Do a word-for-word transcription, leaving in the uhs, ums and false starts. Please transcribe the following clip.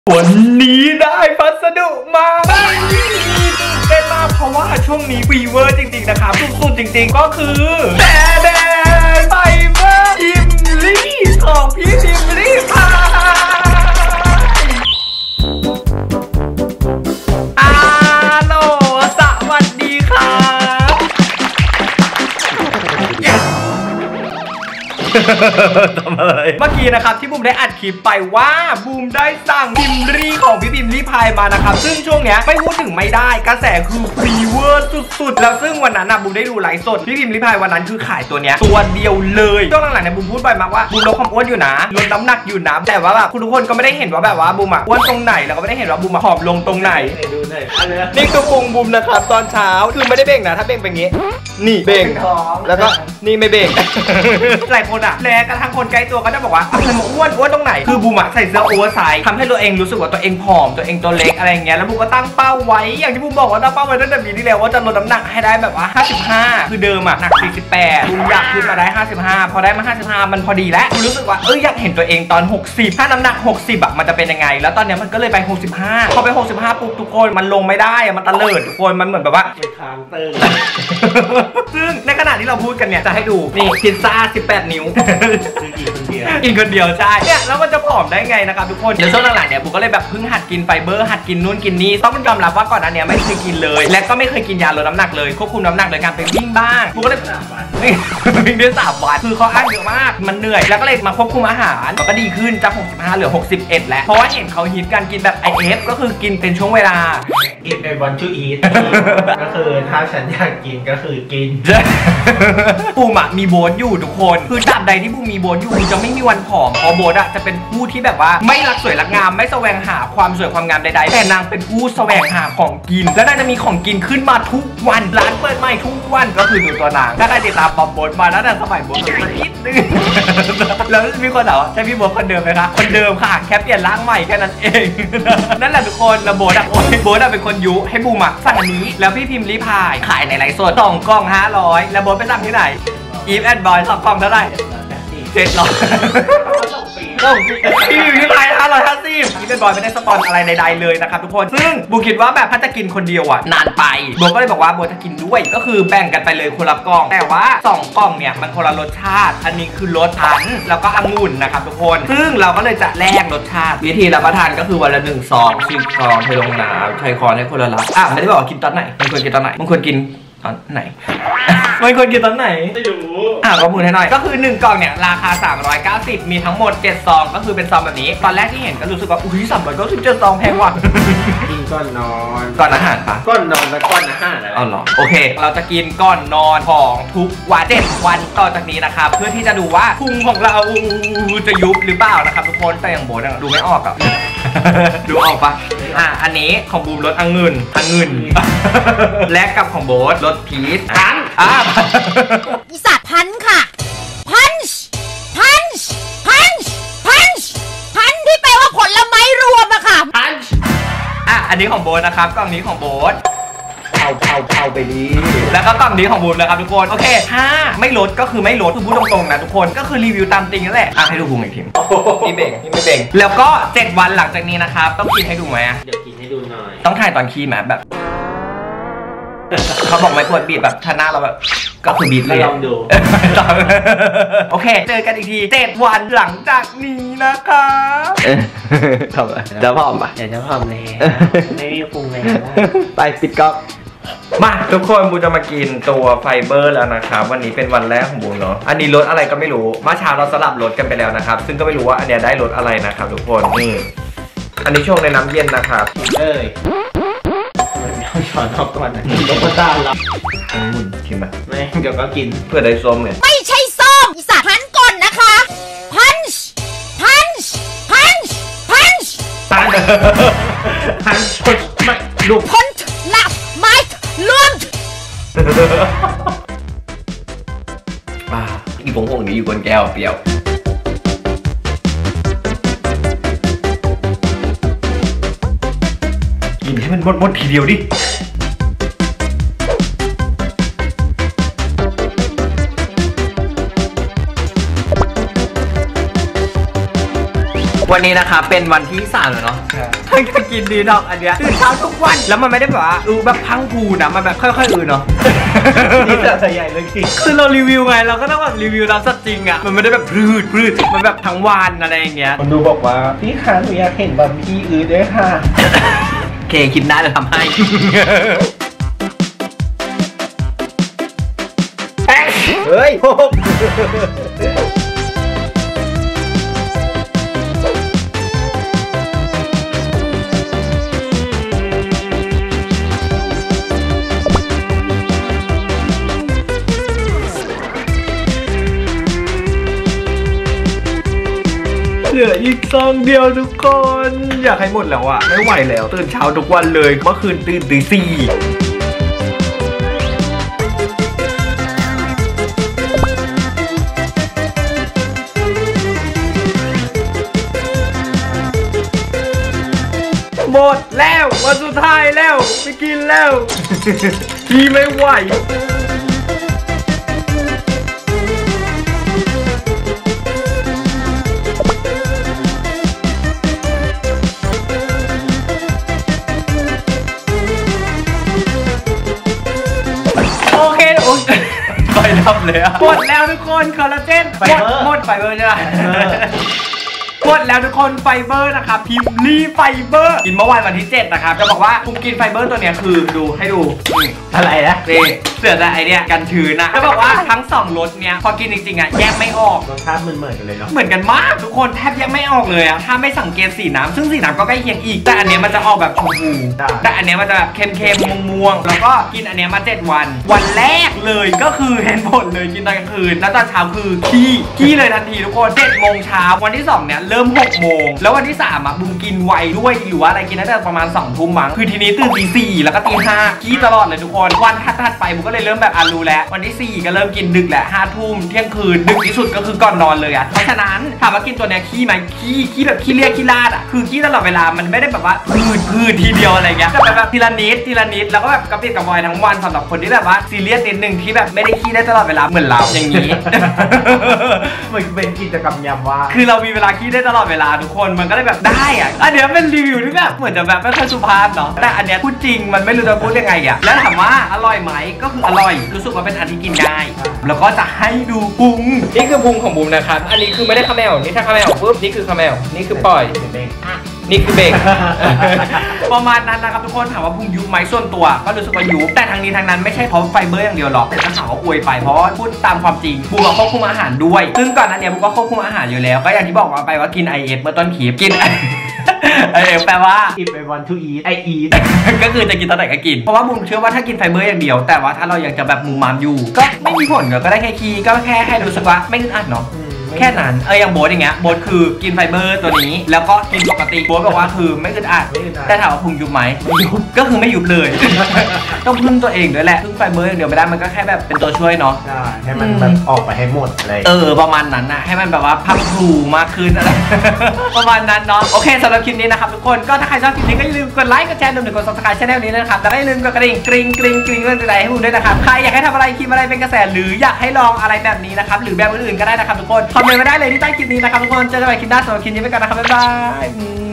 วันนี้ได้พัสดุมาเป็นมากเพราะว่าช่วงนี้ฟีเวอร์จริงๆนะครับสุดๆจริงๆก็คือแดแดนไฟเบอร์พิมลี่ของพี่พิมลี่ค่ะอาโลสวัสดีครับทำอะไรเมื่อกี้นะครับที่บูมได้อัดคลิปไปว่าบูมได้สั่งพิมรี่ของพี่พิมลี่พายมานะครับซึ่งช่วงเนี้ยไม่พูดถึงไม่ได้กระแสคือฟีเวอร์สุดๆแล้วซึ่งวันนั้นนะบูมได้ดูไลฟ์สดพี่พิมลี่พายวันนั้นคือขายตัวเนี้ยตัวเดียวเลยช่วงหลังๆเนี่ยบูมพูดบ่อยมากว่าบูมลดความอ้วนอยู่นะลดน้ำหนักอยู่นะแต่ว่าแบบคุณทุกคนก็ไม่ได้เห็นว่าแบบว่าบูมอะอ้วนตรงไหนแล้วก็ไม่ได้เห็นว่าบูมผอมลงตรงไหนนี่คือพุงบูมนะครับตอนเช้าคือไม่ได้เบ่งนะถ้าเบ่งเป็นงี้นี่เบ่งแล้วก็นี่ไม่เบ่งหลายคนอะแม้กระทั่งคนใกล้ตัวก็จะบอกว่าอะไรมาอ้วนอ้วนตรงไหนคือบูมอะใส่เสื้อโอเวอร์ไซส์ทำให้ตัวเองรู้สึกว่าตัวเองผอมตัวเองตัวเล็กอะไรอย่างเงี้ยแล้วบูมก็ตั้งเป้าไว้อย่างที่บูมบอกว่าตั้งเป้าไว้ตั้งแต่ปีที่แล้วว่าจะลดน้ำหนักให้ได้แบบว่าห้าสิบห้าคือเดิมอะหนักสี่สิบแปดบูมอยากขึ้นมาได้ห้าสิบห้าพอได้มาห้าสิบห้ามันพอดีแล้วบูมรู้สึกว่าเอออยากเห็นตัวเองตอนหกสิบถ้าน้ำหนักหกสิบอะมันจะเป็นยังไงแล้วตอนนี้มันก็เลยไปหกสิบห้าพอไปหกสิบห้าปุ๊บทุกคนมันลงไม่ได้อะมันตะเลิดทุกคนมันเหมือนแบบว่าค้างเติมซึ่งในขณะที่เราพูดกันเนี่ยจะให้ดูนี่พิซซ่าสิบแปดนิ้วกินคนเดียวใช่เนี่ยแล้วมันจะผอมได้ไงนะครับทุกคนเดี๋ยวช่วงหลังๆเนี่ยบูก็เลยแบบเพิ่งหัดกินไฟเบอร์หัดกินนู่นกินนี่ต้องยอมรับว่าก่อนอันเนี้ยไม่เคยกินเลยและก็ไม่เคยกินยาลดน้ำหนักเลยควบคุมน้ำหนักโดยการไปวิ่งบ้างบูก็เลยวิ่งได้สามวันคือเขาอ้างเยอะมากมันเหนื่อยแล้วก็เลยมาควบคุมอาหารก็ดีขึ้นจากหกสิบห้าเหลือหกสิบเอ็ดแล้วเพราะว่าเห็นเขาฮิตการกินแบบ ไอ เอฟ ก็คือกินเป็นช่วงเวลา eat I want to eat ก็คือถ้าฉันอยากกินก็คือกินบูมอะมีโบ๊ทอยู่ทุกคนคือตราบใดที่บูมมีโบ๊ทอยู่จะไม่มีวันผอมเพราะโบ๊ทอะจะเป็นผู้ที่แบบว่าไม่รักสวยรักงามไม่แสวงหาความสวยความงามใดๆแต่นางเป็นผู้แสวงหาของกินและนางจะมีของกินขึ้นมาทุกวันร้านเปิดใหม่ทุกวันก็คือดูตัวนางถ้าได้ติดตามปอมโบ๊ทมาแล้วแต่สมัยโบ๊ทมันนิดนึงแล้วมีคนถามว่าใช่พี่โบ๊ทคนเดิมไหมคะคนเดิมค่ะแค่เปลี่ยนร่างใหม่แค่นั้นเองนั่นแหละทุกคนแล้วโบ๊ทอะโอ๊ยโบ๊ทอะเป็นคนยุให้บูมอะสั่งอันนี้แล้วพี่พิมพ์รีพายขายในไลฟ์สดสองกล่องห้าร้อยแล้วโบ๊ทไปสั่งที่ไหนอีฟแอนด์บอยสองกล่องเท่าไหร่เจ็ดร้อยต้องพี่พิมพ์รีพายห้าร้อยห้าสิบอีฟแอนด์บอยไม่ได้สปอนอะไรใดๆเลยนะครับทุกคนซึ่งบูคิดว่าแบบถ้าจะกินคนเดียวอะนานไปโบ๊ทก็เลยบอกว่าโบ๊ทจะกินด้วยก็คือแบ่งกันไปเลยคนละกล่องแต่ว่าสองกล่องเนี่ยมันคนละรสชาติอันนี้คือรสพันธุ์แล้วก็องุ่นนะครับทุกคนซึ่งเราก็เลยจะแลกรสชาติวิธีรับประทานก็คือวันละหนึ่งซองสิบซองเทลงน้ำใช้คอนให้คนละลักอ่ะไม่ได้บอกว่ากินตอนไหนมันควรกินตอนไหนมันควรกินตอนไหนมันควรกินตอนไหนไม่รู้อ่ะข้อมูลให้หน่อยก็คือหนึ่งกล่องเนี่ยราคาสามร้อยเก้าสิบมีทั้งหมดเจ็ดซองก็คือเป็นซองแบบนี้ตอนแรกที่เห็นก็รู้สึกว่าอุ้ยสามร้อยเก้าสิบเจ็ดซองแพงว่ะกินก่อนนอนก่อนอาหารปะก่อนนอนและก่อนอาหารอะไรอ๋อเหรอโอเคเราจะกินก่อนนอนของทุกวันเจ็ดวันต่อจากนี้นะครับเพื่อที่จะดูว่าพุงของเราจะยุบหรือเปล่านะครับทุกคนแต่อย่างโบ๊ทดูไม่ออกอ่ะดูออกปะอ่ะอันนี้ของบูมรสองุ่นองุ่นและกับของโบ๊ทรสพีชพันอ่ะอีสัตว์พันค่ะพันช์พันช์พันช์พันช์พันที่แปลว่าผลไม้รวมอะค่ะพันช์อ่ะอันนี้ของโบ๊ทนะครับกล่องนี้ของโบ๊ทเผาเผาเผาไปดีแล้วก็กล่องนี้ของบูมนะครับทุกคนโอเคถ้าไม่ลดก็คือไม่ลดคือพูดตรงๆนะทุกคนก็คือรีวิวตามจริงนั่นแหละอ่ะให้ดูพุงอีกทีนี่เบ่งนี่ไม่เบ่งแล้วก็เจ็ดวันหลังจากนี้นะครับต้องกินให้ดูไหมเดี๋ยวกินให้ดูหน่อยต้องถ่ายตอนขี้ไหมแบบเขาบอกไม่ควรบีบแบบท่าหน้าเราแบบก็คือบีบเลยลองดูโอเคเจอกันอีกทีเจ็ดวันหลังจากนี้นะคะทำอะไรจะพร้อมปะเดี๋ยวจะพร้อมเลยไม่มีพุงเลยไปปิดก๊อกมาทุกคนบูจะมากินตัวไฟเบอร์แล้วนะครับวันนี้เป็นวันแรกของบูเนาะอันนี้รสอะไรก็ไม่รู้เมื่อเช้าเราสลับรสกันไปแล้วนะครับซึ่งก็ไม่รู้ว่าอันเนี้ยได้รสอะไรนะครับทุกคนนี่อันนี้ช่วงในน้ำเย็นนะครับเอ้ยเอาช้อนออกก่อนนะต้องมาตาเราองุ่นกินไหมไม่เดี๋ยวก็กินเพื่อได้ส้มเนี่ยไม่ใช่ส้มอีสัตว์พันก่อนนะคะพันช์พันช์พันช์พันช์พันพันช์ไม่ลูกพันหลับไม้ล้วนอ่าอีผงผงนี้อยู่บนแก้วเปรี้ยวกินให้มันหมดๆทีเดียวดิวันนี้นะคะเป็นวันที่สามแล้วเนาะเพิ่งจะกินดีดอกอันเนี้ยตื่นเช้าทุกวันแล้วมันไม่ได้แบบว่าอือแบบพังผูนะมันแบบค่อยๆอือเนาะนี่แต่ใหญ่เลยจริงคือเรารีวิวไงเราก็ต้องแบบรีวิวน้ำสดจริงอ่ะมันไม่ได้แบบพืดพืดมันแบบทั้งวันอะไรอย่างเงี้ยคนดูบอกว่าพี่คะหนูอยากเห็นแบบพี่อือด้วยค่ะโอเคคลิปหน้าจะทำให้เฮ้ยพกเหลืออีกซองเดียวทุกคนอยากให้หมดแล้วอะไม่ไหวแล้วตื่นเช้าทุกวันเลยเมื่อคืนตื่นตีสี่หมดแล้ววันสุดท้ายแล้วไม่กินแล้ว พี่ไม่ไหวโอเคโอ้ยไฟดับเลยอะหมดแล้วทุกคนคอลลาเจนหมดหมดไฟเบอร์ใช่ไหมหมดแล้วทุกคนไฟเบอร์นะคะพิมลี่ไฟเบอร์กินเมื่อวานวันที่เจ็ดนะครับจะบอกว่าผมกินไฟเบอร์ตัวเนี้ยคือดูให้ดูอะไรนะนี่เสือแต่ไอเนี้ยกันชื้นนะจะบอกว่าทั้งสองรสเนี้ยพอกินจริงๆอ่ะแยกไม่ออกรสชาติมันเหมือนกันเลยเนาะเหมือนกันมากทุกคนแทบแยกไม่ออกเลยอะถ้าไม่สังเกตสีน้ำซึ่งสีน้ำก็ใกล้เคียงอีกแต่อันเนี้ยมันจะออกแบบชมพูแต่อันเนี้ยมันจะแบบเค็มๆม่วงๆแล้วก็กินอันเนี้ยมาเจ็ดวันวันแรกเลยก็คือเห็นผลเลยกินตอนกลางคืนแล้วตอนเช้าคือขี้ขี้เลยทันทีทุกคนเจ็ดโมงเช้าวันที่สองเนี้ยเริ่มหกโมงแล้ววันที่สามอ่ะบุมกินไวด้วยหรือว่าอะไรกินตั้งแต่ประมาณสองทุ่มมั้งคือทีนี้ตื่นตีสี่แล้วก็ตีห้าขี้ตลอดเลยทุกคนวันถัดๆไปบุมก็เลยเริ่มแบบอ่ะรู้แล้ววันที่สี่ก็เริ่มกินดึกแหละห้าทุ่มเที่ยงคืนดึกที่สุดก็คือก่อนนอนเลยอ่ะเพราะฉะนั้นถามว่ากินตัวเนี้ยขี้ไหมขี้ขี้แบบขี้เลียขี้ลาดอ่ะคือขี้ตลอดเวลามันไม่ได้แบบว่าพืดพืดทีเดียวอะไรเงี้ยแต่แบบทีละนิดทีละนิดแล้วก็แบบกระปิดกระปอยทั้งวันสำหรับคนที่แบบว่าซีเรียสนิดนึงที่แบบไม่ได้ขี้ได้ตลอดเวลาเหมือนเราอย่างนี้เหมือนเป็นกิจกรรมยามว่างคือเรามีเวลาขี้ได้ตลอดเวลาทุกคนมันก็เลยแบบได้อะอันเนี้ยเป็นรีวิวที่แบบเหมือนจะแบบไม่ค่อยสุภาพเนาะแต่อันเนี้ยพูดจริงมันไม่รู้จะพูดยังไงอะแล้วถามว่าอร่อยไหมก็คืออร่อยรู้สึกว่าเป็นอันที่กินได้แล้วก็จะให้ดูพุงนี่คือพุงของบุมนะครับอันนี้คือไม่ได้คาแมวนี่ถ้าคาแมวปุ๊บนี่คือคาแมวนี่คือปล่อยนี่คือเบรก ประมาณนั้นนะครับทุกคนถามว่าพุงยุบไหมส่วนตัวก็รู้สึกว่ายุบแต่ทางนี้ทางนั้นไม่ใช่เพราะไฟเบอร์อย่างเดียวหรอกแต่ถ้าถามว่าอวยไปเพราะว่าพูดตามความจริงบูมควบคุมอาหารด้วยซึ่งก่อนนั้นเนี่ยบูมก็ควบคุมอาหารอยู่แล้วก็อย่างที่บอกว่าไปว่ากิน ไอ เอฟ เมื่อต้นคลิปกิน ไอ เอฟ แปลว่า if I want to eat I eat ก็คือจะกินตอนไหนก็กินเพราะว่าบูมเชื่อว่าถ้ากินไฟเบอร์อย่างเดียวแต่ว่าถ้าเราอยากจะแบบมูมามอยู่ก็ไม่มีผลก็ได้แค่คีก็แค่ให้รู้สึกว่าไม่อึดอัดเนาะแค่นั้นเอออย่างโบ๊ทอย่างเงี้ยโบ๊ทคือกินไฟเบอร์ตัวนี้แล้วก็กินปกติโบ๊ทบอกว่าคือไม่อึดอัดแต่ถามว่าพุงยุบไหมก็คือไม่ยุบเลย ต้องพึ่งตัวเองด้วยแหละพึ่งไฟเบอร์อย่างเดียวไม่ได้มันก็แค่แบบเป็นตัวช่วยเนาะใช่ให้มันแบบออกไปให้หมดอะไรเออประมาณนั้นนะให้มันแบบว่าพังผูมากขึ้นอะไร ประมาณนั้นเนาะโอเคสำหรับคลิปนี้นะครับทุกคนก็ถ้าใครชอบคลิปนี้ก็อย่าลืมกดไลค์กดแชร์รวมถึงกด ซับสไครบ์ ช่องนี้นะครับแล้วก็อย่าลืมกดกระดิ่งกริ๊งกริ๊งกริ๊งเรื่องใจให้บูมด้วยนะครับใครอยากให้ทำอะไรคลิปอะไรเป็นกระแสหรืออยากให้ลองอะไรแบบนี้นะครับหรือแบบอื่นๆก็ได้นะครับทุกคนคอมเมนต์มาได้เลยที่ใต้คลิปนี้นะครับทุกคนเจอกันใหม่คลิปหน้าสำหรับคลิปนี้ไปก่อนนะครับบ๊ายบาย